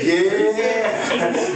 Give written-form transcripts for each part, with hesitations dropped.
Yeah.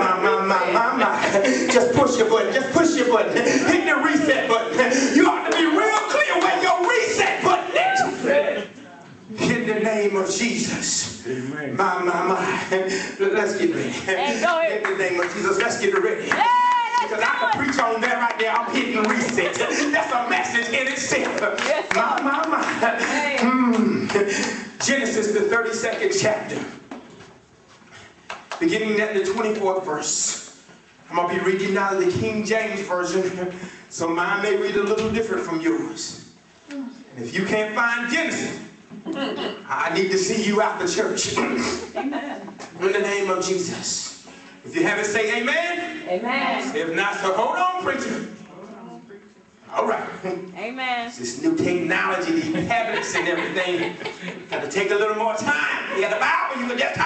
My. Just push your button. Just push your button. Hit the reset button. You ought to be real clear where your reset button is. In the name of Jesus. Amen. My. Let's get ready. Hey, go ahead. In the name of Jesus, let's get ready. Yeah, Because I can preach on that right there. I'm hitting reset. That's a message in itself. Yes, My. Hey. Genesis, the 32nd chapter. Beginning at the 24th verse. I'm going to be reading out of the King James Version. So mine may read a little different from yours. And if you can't find Genesis, I need to see you out the church. Amen. In the name of Jesus. If you have it, say amen. Amen. If not, so hold on, preacher. All right. Amen. This new technology, these tablets and everything, got to take a little more time. You got the Bible, you can just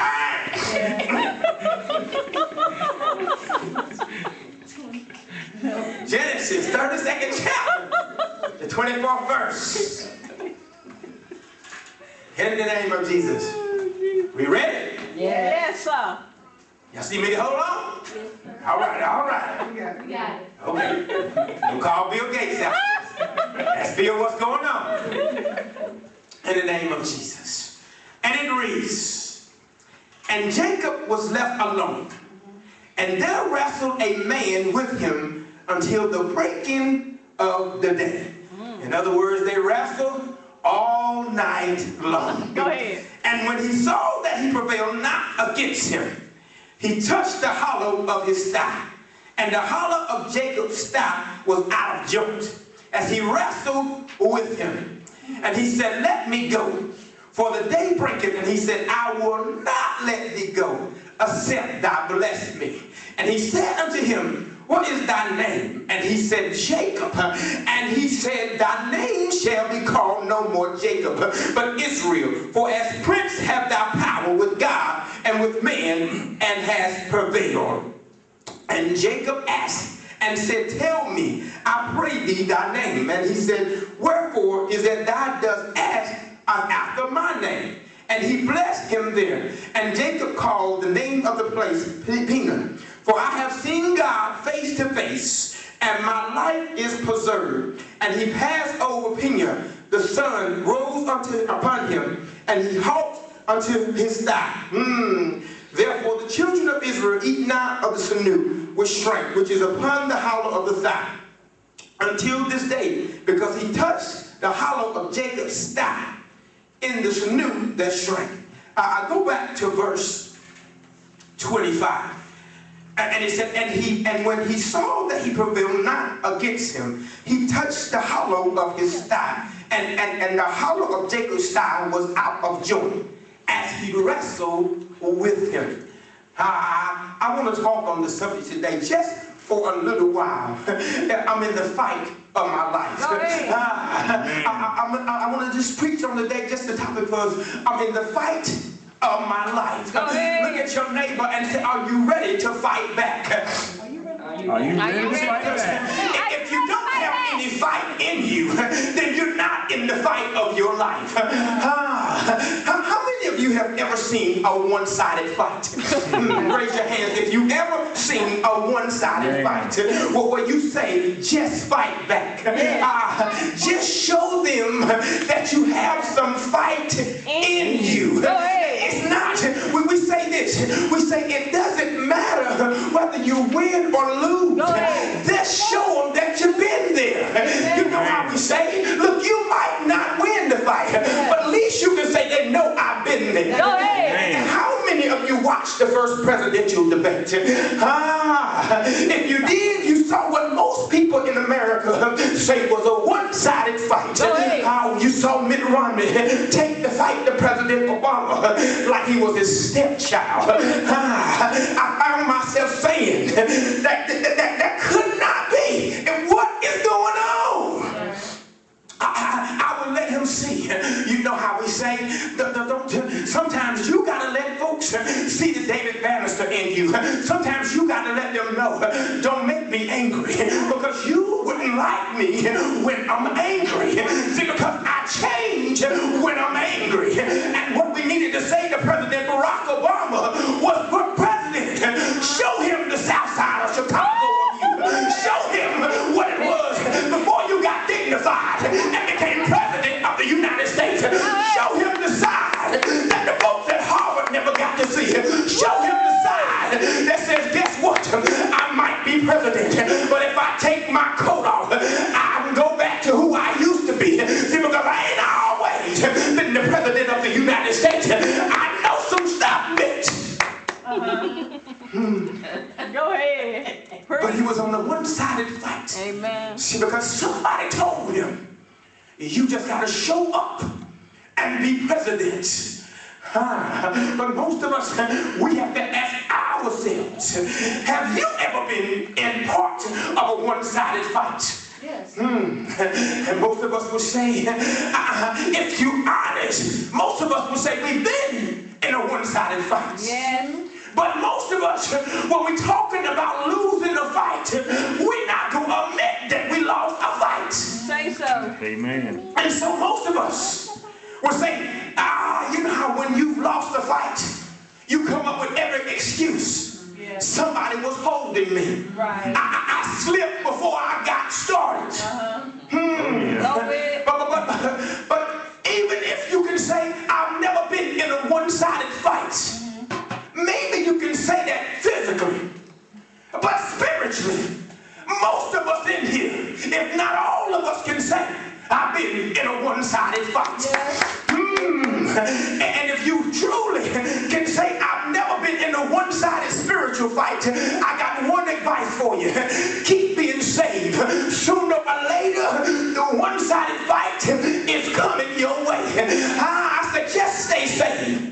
turn. Genesis, 32nd chapter, the 24th verse. In the name of Jesus. We ready? Yes, sir. Y'all see me? Hold on. All right. We got it. Okay. Don't call Bill Gates out. Ask Bill what's going on. In the name of Jesus. And it reads, and Jacob was left alone, and there wrestled a man with him until the breaking of the day. In other words, they wrestled all night long. Go ahead. And when he saw that he prevailed not against him, he touched the hollow of his thigh. And the hollow of Jacob's thigh was out of joint as he wrestled with him. And he said, let me go, for the day breaketh. And he said, I will not let thee go, except thou bless me. And he said unto him, what is thy name? And he said, Jacob. And he said, thy name shall be called no more Jacob, but Israel. For as prince have thou power with God and with men, and hast prevailed. And Jacob asked and said, tell me, I pray thee, thy name. And he said, wherefore is it thou dost ask after my name? And he blessed him there. And Jacob called the name of the place Peninnah. For I have seen God face to face, and my life is preserved. And he passed over Peninnah. The sun rose upon him, and he halt unto his thigh. Therefore the children of Israel eat not of the sinew with strength, which is upon the hollow of the thigh, until this day, because he touched the hollow of Jacob's thigh in the sinew that shrank. I go back to verse 25. And it said, and when he saw that he prevailed not against him, he touched the hollow of his thigh, and the hollow of Jacob's thigh was out of joint as he wrestled with him. I want to talk on the subject today just for a little while. I'm in the fight of my life. I want to just preach on the day just the topic because I'm in the fight of my life. Look at your neighbor and say, are you ready to fight back? Are you ready to fight back? If you don't have any fight in you, then you're not in the fight of your life. How many of you have ever seen a one-sided fight? Raise your hands if you've ever seen a one-sided fight. Where you say, just fight back. Just show them that you have some fight in you. It's not, we say this, we say it doesn't matter whether you win or lose. Just show them that you've been there. You know how we say, look, you might not win the fight, but at least you can say they know I've been there. And how many of you watched the first presidential debate? If you did, you saw what most people in America say was a one-sided fight. How you saw Mitt Romney take the fight to President Obama like he was his stepchild. I found myself saying that could not be. And what is going on? I would let him see. You know how we say, sometimes you got to let folks see the David Bannister in you. Sometimes you got to let them know, don't make me angry, because you wouldn't like me when I'm angry. See, because I change when I'm angry. And what we needed to say to President Barack Obama was, Go ahead. But he was on a one-sided fight. Amen. See, because somebody told him, you just got to show up and be president. But most of us, we have to ask ourselves, have you ever been in part of a one-sided fight? Yes. And most of us will say, if you're honest, most of us will say we've been in a one-sided fight. Yes. But most of us, when we're talking about losing a fight, we're not going to admit that we lost a fight. Say so. Amen. And so most of us will say, you know how when you've lost a fight, you come up with every excuse. Yes. Somebody was holding me. Right. I slipped before I got started. But even if you can say, I've never been in a one-sided fight, maybe you can say that physically, but spiritually, most of us in here, if not all of us, can say, I've been in a one-sided fight. Yes. And if you truly can say, I've never been in a one-sided spiritual fight, I got one advice for you. Keep being saved. Sooner or later, the one-sided fight is coming your way. I suggest stay saved.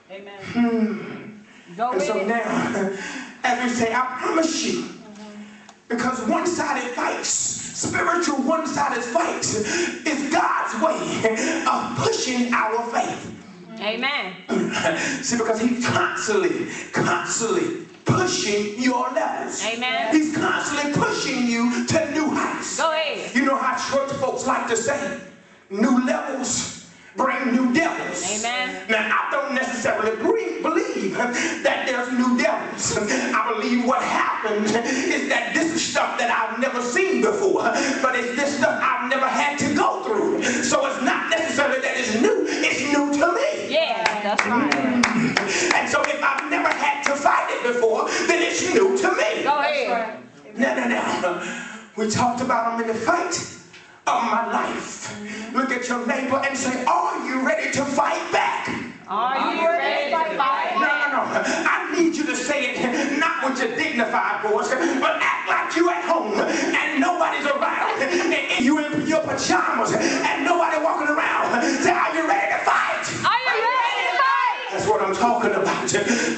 Amen. Go And with so it. now, as we say, I promise you, because one-sided fights, spiritual one-sided fights, is God's way of pushing our faith. Amen. See, because he's constantly pushing your levels. Amen. He's constantly pushing you to new heights. Go ahead. You know how church folks like to say, new levels bring new devils. Amen. Now, I don't necessarily believe that there's new devils. I believe what happened is that this is stuff that I've never seen before, but it's this stuff I've never had to go through. So it's not necessarily that it's new to me. Yeah, that's right. And so if I've never had to fight it before, then it's new to me. Go ahead. Now. We talked about them in the fight of my life. Look at your neighbor and say, are you ready to fight back? Are you ready to fight back? No. I need you to say it not with your dignified voice, but act like you at home and nobody's around. And you in your pajamas and nobody walking around. Say, are you ready to fight? Are you ready to fight? That's what I'm talking about.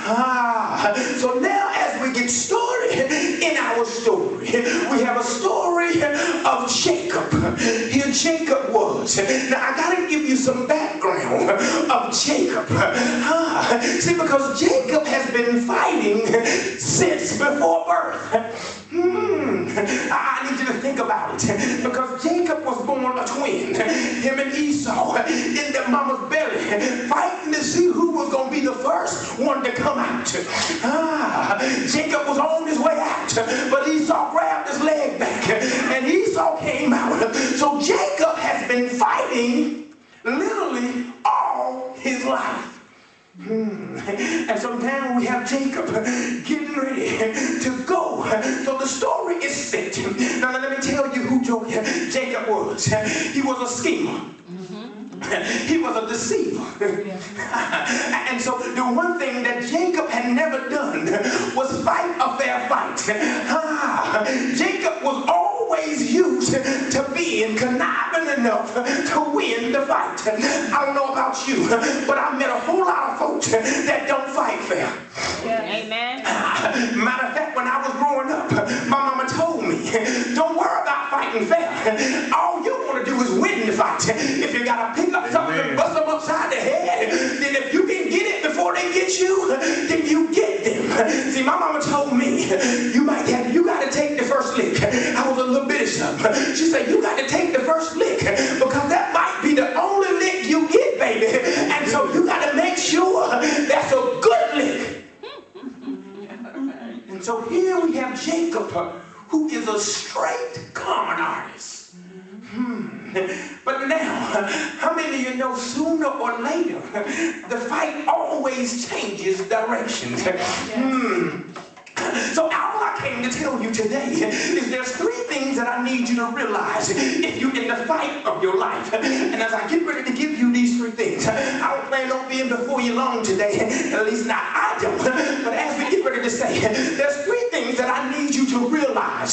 So now as we get started in our story, we have a story of Jacob. Here Jacob was. Now I got to give you some background of Jacob. See, because Jacob has been fighting since before birth. I need you to think about it, because Jacob was born a twin, him and Esau, in their mama's belly, fighting to see who was going to be the first one to come out. Jacob was on his way out, but Esau grabbed his leg back, and Esau came out. So Jacob has been fighting literally all his life. And so now we have Jacob getting ready to go. So the story is set. Now let me tell you who Jacob was. He was a schemer. He was a deceiver. And so the one thing that Jacob had never done was fight a fair fight. Jacob was always used to being conniving enough to win the fight. I don't know about you, but I met a whole lot of folks that don't fight fair. Amen. Matter of fact, when I was growing up, my mama told me, don't worry about fighting fair. All you want to do is win the fight. If you got to pick up something and bust them upside the head, then if you can get it before they get you, then you get them. See, my mama told me, you got to take the first lick. I was a little bit of something. She said, you got to take the first lick, because that might be the only lick you get, baby. And so you got to make sure that's a good lick. And so here we have Jacob, who is a straight con artist. But now, how many of you know sooner or later, the fight always changes directions? So all I came to tell you today is there's three things that I need you to realize if you're in the fight of your life. And as I get ready to give you these three things, I don't plan on being before you long today. At least not I don't. But as we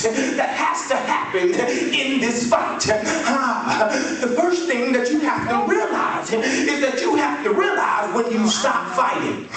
that has to happen in this fight. The first thing that you have to realize is that you have to realize when you stop fighting.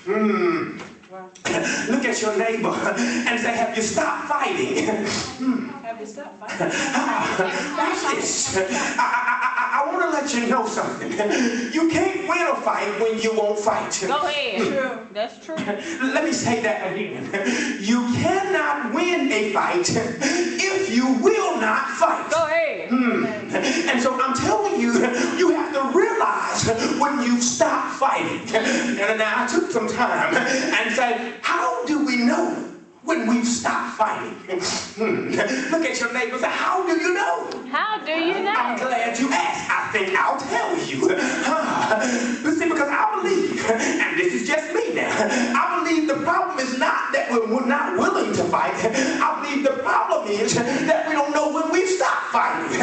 Look at your neighbor and say, have you stopped fighting? Have you stopped fighting? Watch this. I want to let you know something. You can't win a fight when you won't fight. Go ahead. True. That's true. Let me say that again. You cannot win a fight if you will not fight. Go ahead. And so I'm telling you, you have to realize when you stop fighting. And now I took some time and said, how do we know when we've stopped fighting? Look at your neighbor and say, how do you know? How do you know? I'm glad you asked. I think I'll tell you. See, because I believe, and this is just me now, I believe the problem is not that we're not willing to fight. I believe the problem is that we don't know when we've stopped fighting.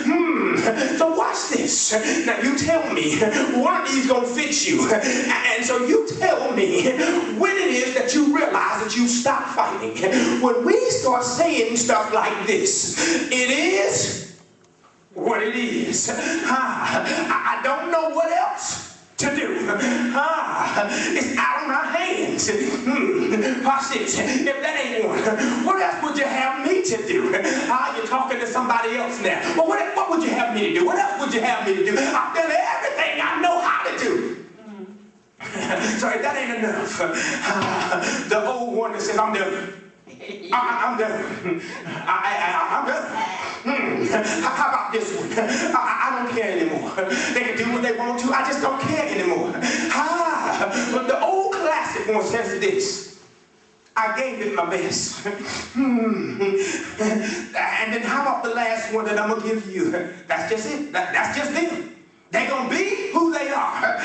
So watch this. Now you tell me, one of these gonna fit you. And so you tell me when it is that you realize that you stopped fighting. When we start saying stuff like this, it is what it is. I don't know what else to do. It's out of my hands. Watch this. If that ain't one, what else would you have me to do? You're talking to somebody else now. Well, what would you have me to do? What else would you have me to do? I've done everything I know how to do. So if that ain't enough, the old one that says, I'm done. I'm done. I'm done. How about this one? I don't care anymore. They can do what they want to. I just don't care anymore. But the old classic one says this. I gave it my best. And then how about the last one that I'm going to give you? That's just it. That's just them. They're going to be who they are.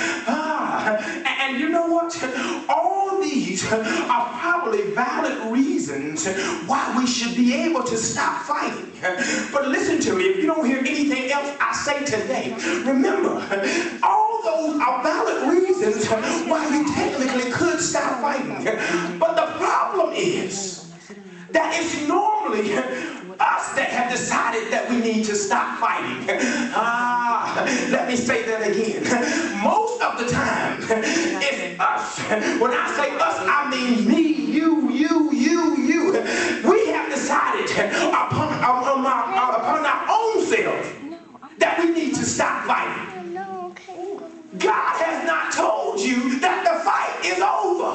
And you know what? All these are probably valid reasons why we should be able to stop fighting. But listen to me, if you don't hear anything else I say today, remember, all those are valid reasons why you technically could stop fighting. But the problem is that it's normally us that have decided that we need to stop fighting. Let me say that again. Most of the time, it's us. When I say us, I mean me, you. We have decided upon our own self that we need to stop fighting. God has not told you that the fight is over.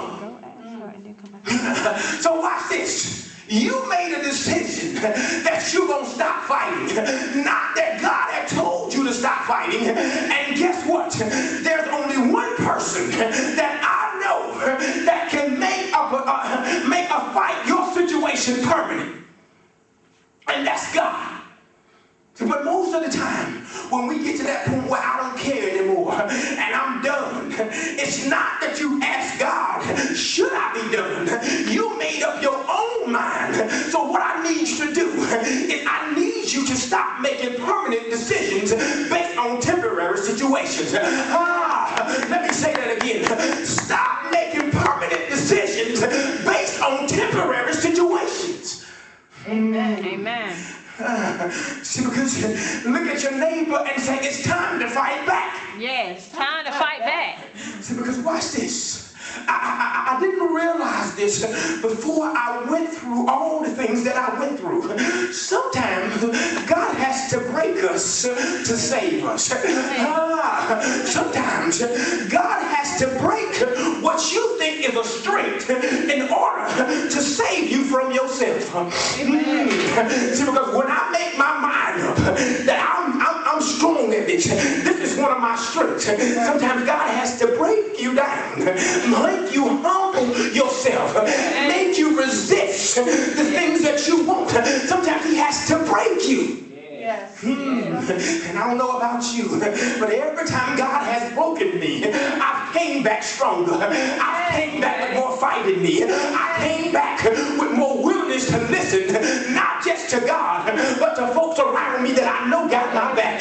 So watch this. You made a decision that you're going to stop fighting. Not that God had told you to stop fighting. And guess what? There's only one person that I know that can make a fight, your situation, permanent. And that's God. But most of the time, when we get to that point where I don't care anymore and I'm done, it's not that you ask God, should I be done? You made up your own mind. So what I need you to do is I need you to stop making permanent decisions based on temporary situations. Let me say that again. Stop making permanent decisions based on temporary situations. Amen. Amen. See, because look at your neighbor and say, it's time to fight back. Yes, time to fight back. See, because watch this. I didn't realize this before I went through all the things that I went through. Sometimes God has to break us to save us. Sometimes God has to break what you think is a strength in order to save you from yourself. See, because when I make my mind up that I'm strong at this is one of my strengths. Sometimes God has to break you down, make you humble yourself, make you resist the things that you want. Sometimes He has to break you. Yes. And I don't know about you, but every time God has broken me, I've came back stronger. I've came back with more fight in me. I came back with more willingness to listen, not just to God, but to folks around me that I know got my back.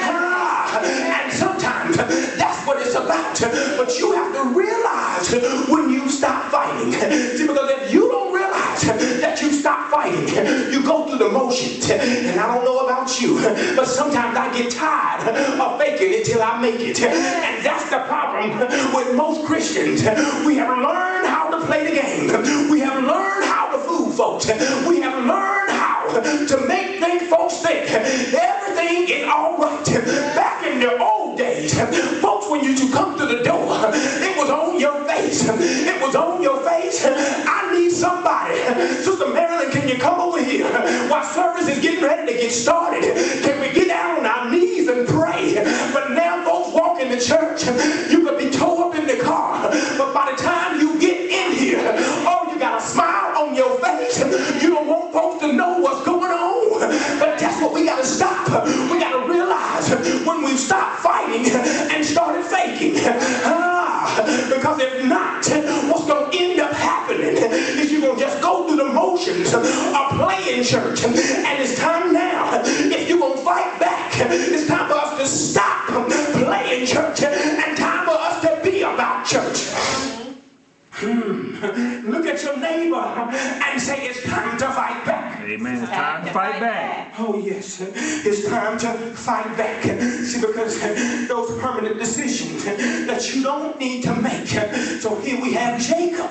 And sometimes that's what it's about. But you have to realize when you stop fighting. See, because if you don't realize that you stop fighting, you go through the motions. And I don't know about you, but sometimes I get tired of faking it till I make it. And that's the problem with most Christians. We have learned how to play the game. We have learned how to fool folks. We have learned how to make folks think everything is all right. Back in the old days, folks, when you used to come to the door, it was on your face. It was on your face. I need somebody. Sister Marilyn, can you come over here? While service is getting ready to get started, can we get down on our knees and pray? But now folks walk in the church, you could be towed up in the car, but by the time you get in here, oh, you got a smile on your face. You don't want folks to know what's going on. But that's what we got to stop. We got to realize when we stop fighting and started faking. Because if not, what's going to end up happening is you're going to just go through the motions of playing church. And it's time now, if you're going to fight back, it's time for us to stop playing church and time for us to be about church. Look at your neighbor and say it's time to fight back. Amen. It's time to fight back. Oh yes, it's time to fight back. See, because those permanent decisions that you don't need to make. So here we have Jacob,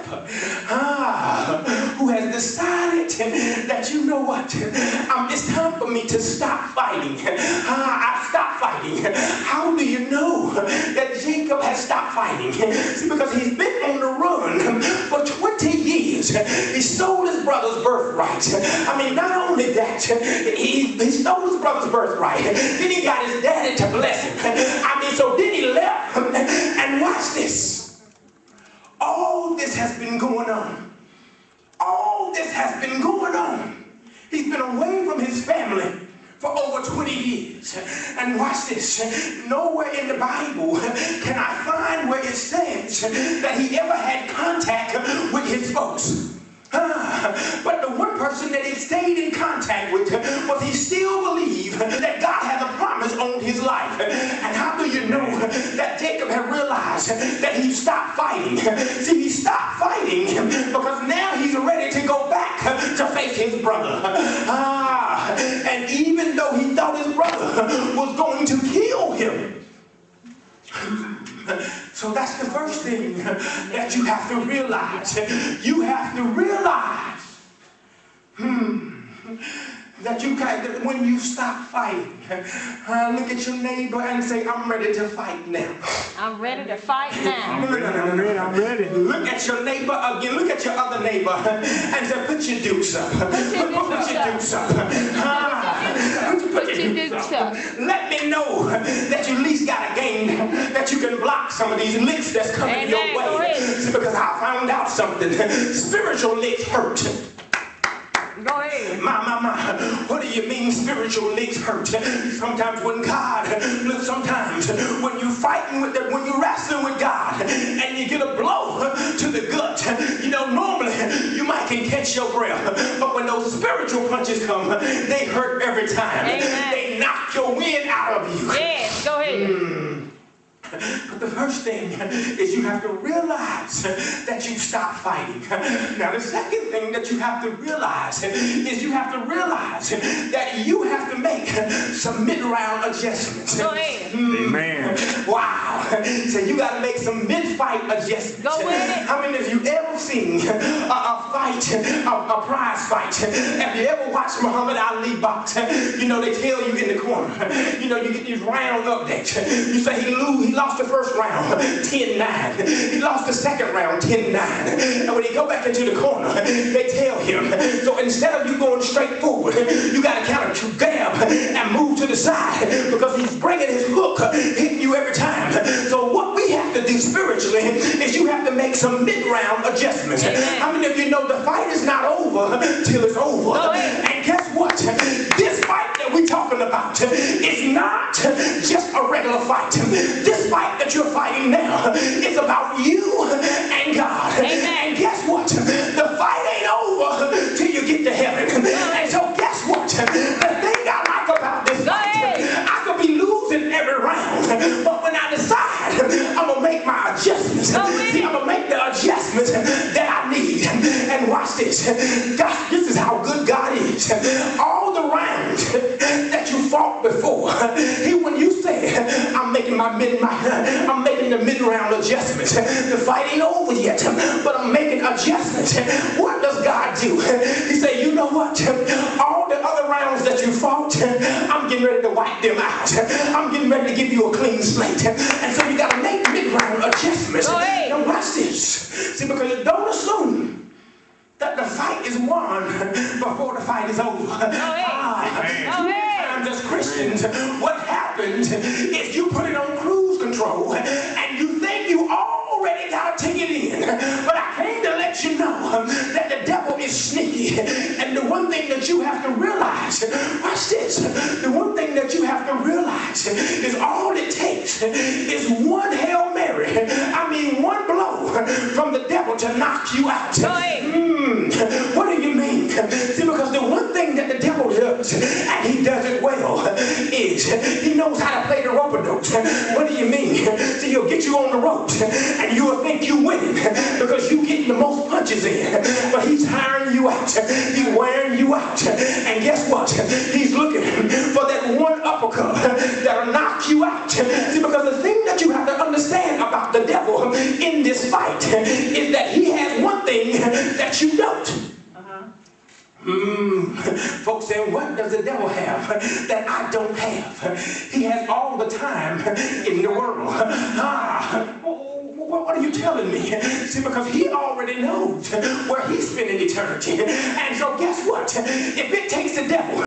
who has decided that, you know what, it's time for me to stop fighting. I stopped fighting. How do you know that Jacob has stopped fighting? See, because he's been on the run for 20 years. He stole his brother's birthright. I mean, not only that, he stole his brother's birthright. Then he got his daddy to bless him. I mean, so then he left. And watch this. All this has been going on. All this has been going on. He's been away from his family for over 20 years. And watch this. Nowhere in the Bible can I find where it says that he ever had contact with his folks. But the one person that he stayed in contact with was he still believed that God had a promise on his life. And how do you know that Jacob had realized that he stopped fighting? See, he stopped fighting because now he's ready to go back to face his brother. And even though he thought his brother was going to kill him, so that's the first thing that you have to realize. You have to realize that when you stop fighting, look at your neighbor and say, I'm ready to fight now. I'm ready to fight now. I'm ready. Look at your neighbor again. Look at your other neighbor and say, put your dukes up. Put your dukes up. Put your dukes up. Let me know that you at least got a game that you can block some of these licks that's coming your way. See, because I found out something. Spiritual licks hurt. Go ahead. What do you mean spiritual licks hurt? Sometimes when God, look, sometimes when you're fighting with when you're wrestling with God and you get a blow to the gut, you know, normally you might can catch your breath. But when those spiritual punches come, they hurt every time. Amen. They knock your wind out of you. Yes, go ahead. But the first thing is you have to realize that you stopped fighting. Now the second thing that you have to realize is you have to realize that you have to make some mid-round adjustments. Go ahead. Amen. Wow. So you got to make some mid-fight adjustments. Go with it. How many of you ever seen a fight, a prize fight? Have you ever watched Muhammad Ali box? You know, they tell you in the corner, you know, you get these round updates. You say he lost the first round 10-9. He lost the second round 10-9. And when he go back into the corner, they tell him, so instead of you going straight forward, you got to kind of grab and move to the side because he's bringing his hook, hitting you every time. So what we have to do spiritually is you have to make some mid-round adjustments. Amen. How many of you know the fight is not over till it's over? And guess what? This fight that we're talking about is not just a regular fight. This fight that you're fighting now is about you and God. Amen. And guess what? The fight ain't over till you get to heaven. And so guess what? The thing I like about this fight, I could be losing every round, but when I decide I'm going to make my adjustments, see, I'm going to make the adjustments that I need. And watch this. God, this is how good God is. All before. When you say, I'm making the mid-round adjustments. The fight ain't over yet, but I'm making adjustments. What does God do? He say, you know what? All the other rounds that you fought, I'm getting ready to wipe them out. I'm getting ready to give you a clean slate. And so you got to make mid-round adjustments. Now watch this. See, because you don't assume that the fight is won before the fight is over. Sometimes as Christians, what happens is you put it on cruise control and you think you already got a ticket in. But I came to let you know that the devil is sneaky. And the one thing that you have to realize, watch this, the one thing that you have to realize is all it takes is one Hail Mary. I mean one blow from the devil to knock you out. What do you mean? See, because the one thing that the devil does, and he does it well, is he knows how to play the rope-a-dope. What do you mean? See, he'll get you on the ropes, and you'll think you're winning because you're getting the most punches in. But he's tiring you out. He's wearing you out. And guess what? He's looking for that one uppercut that'll knock you out. See, because the thing that you have to understand about the devil in this fight is that he has one thing that you don't. Folks say, what does the devil have that I don't have? He has all the time in the world. What are you telling me? See, because he already knows where he's spending eternity. And so guess what? If it takes the devil